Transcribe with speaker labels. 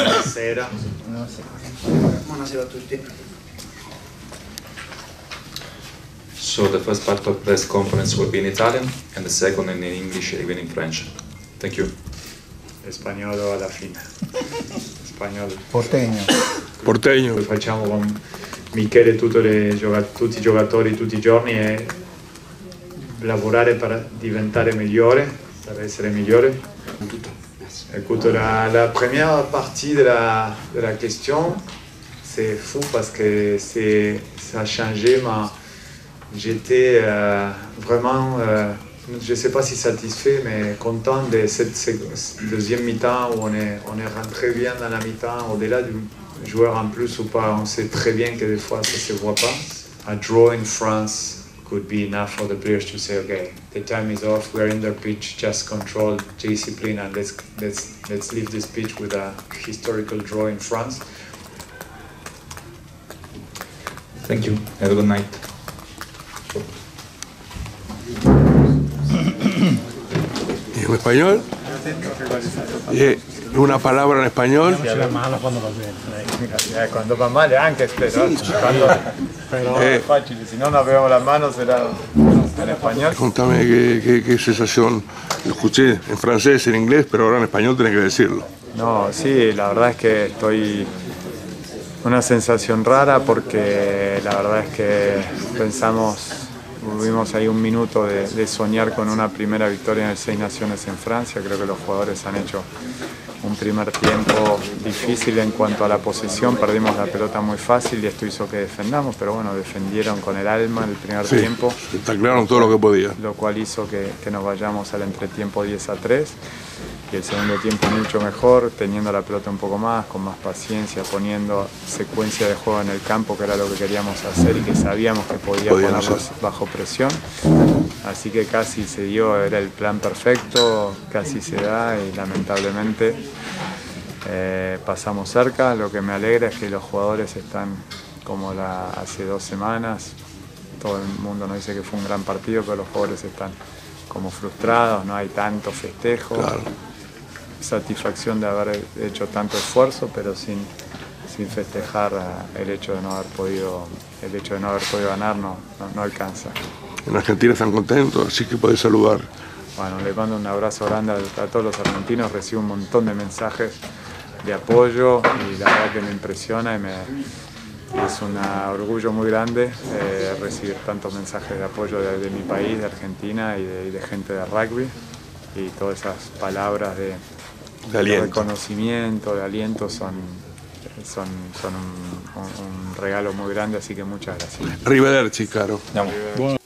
Speaker 1: Buonasera.
Speaker 2: Buonasera a tutti.
Speaker 3: So the first part of this conference will be in Italian and the second in English, even in French. Thank you.
Speaker 1: Spagnolo alla fine. Spagnolo.
Speaker 4: Porteño.
Speaker 5: Porteño.
Speaker 1: Poi facciamo con Michele tutti i giocatori tutti i giorni e lavorare per diventare migliore, per essere migliore. Écoute, la première partie de la question, c'est fou parce que ça a changé, mais j'étais vraiment, je ne sais pas si satisfait, mais content de cette deuxième mi-temps où on est rentré bien dans la mi-temps, au-delà du joueur en plus ou pas, on sait très bien que des fois ça ne se voit pas. A draw in France could be enough for the players to say, okay, the time is off, we're in the pitch, just control, discipline, and let's leave this pitch with a historical draw in France.
Speaker 3: Thank you. Have a good night.
Speaker 5: ¿Y en español? Una palabra en español.
Speaker 1: Quando va male anche però è facile, se non avevamo la mano será en español.
Speaker 5: Contame qué sensación. Lo escuché en francés, en inglés, pero ahora en español tenés que decirlo.
Speaker 1: No, sí, la verdad es que estoy una sensación rara porque la verdad es que tuvimos ahí un minuto de soñar con una primera victoria en el Seis Naciones en Francia. Creo que los jugadores han hecho un primer tiempo difícil en cuanto a la posición, perdimos la pelota muy fácil y esto hizo que defendamos, pero bueno, defendieron con el alma el primer tiempo.
Speaker 5: Taclearon todo lo que podía.
Speaker 1: Lo cual hizo que nos vayamos al entretiempo 10-3 y el segundo tiempo mucho mejor, teniendo la pelota un poco más, con más paciencia, poniendo secuencia de juego en el campo, que era lo que queríamos hacer y que sabíamos que podía ponerlos bajo presión. Así que casi se dio, era el plan perfecto, casi se da y lamentablemente pasamos cerca. Lo que me alegra es que los jugadores están como hace 2 semanas. Todo el mundo nos dice que fue un gran partido, pero los jugadores están como frustrados, no hay tanto festejo, satisfacción de haber hecho tanto esfuerzo, pero sin festejar el hecho de no haber podido ganar no alcanza.
Speaker 5: En Argentina están contentos, así que podés saludar.
Speaker 1: Bueno, les mando un abrazo grande a todos los argentinos, recibo un montón de mensajes de apoyo y la verdad que me impresiona y es un orgullo muy grande recibir tantos mensajes de apoyo de mi país, de Argentina y de gente de rugby, y todas esas palabras de reconocimiento, de aliento son un regalo muy grande, así que muchas gracias.
Speaker 5: Arrivederci, caro.
Speaker 3: Andiamo.